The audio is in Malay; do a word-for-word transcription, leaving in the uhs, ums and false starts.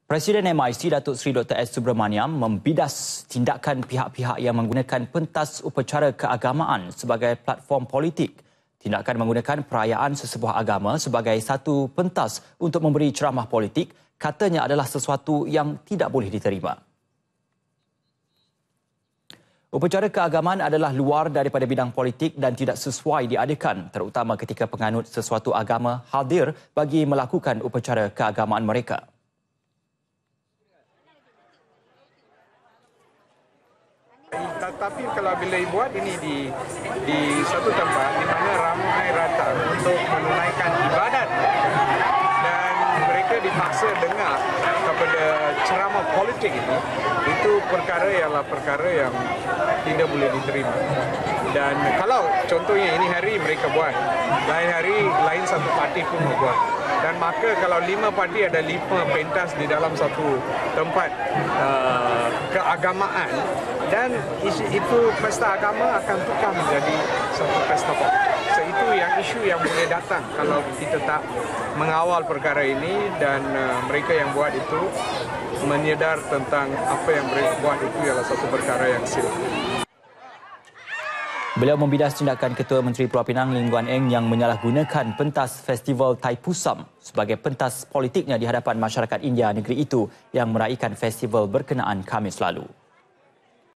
Presiden M I C Datuk Seri Doktor S. Subramaniam membidas tindakan pihak-pihak yang menggunakan pentas upacara keagamaan sebagai platform politik. Tindakan menggunakan perayaan sesebuah agama sebagai satu pentas untuk memberi ceramah politik katanya adalah sesuatu yang tidak boleh diterima. Upacara keagamaan adalah luar daripada bidang politik dan tidak sesuai diadakan, terutama ketika penganut sesuatu agama hadir bagi melakukan upacara keagamaan mereka. Tetapi kalau bila buat ini di di satu tempat di mana ramai datang untuk menunaikan ibadat dan mereka dipaksa dengar kepada ceramah politik itu, itu perkara ialah perkara yang tidak boleh diterima. Dan kalau contohnya ini hari mereka buat, lain hari lain satu parti pun mau buat. Dan maka kalau lima parti ada lima pentas di dalam satu tempat uh, keagamaan, dan itu pesta agama akan tukar menjadi satu pesta politik. So, itu yang isu yang boleh datang kalau kita tak mengawal perkara ini, dan uh, mereka yang buat itu menyedar tentang apa yang mereka buat itu ialah satu perkara yang silap. Beliau membidas tindakan Ketua Menteri Pulau Pinang Lim Guan Eng yang menyalahgunakan pentas Festival Thaipusam sebagai pentas politiknya di hadapan masyarakat India negeri itu yang meraihkan festival berkenaan Khamis lalu.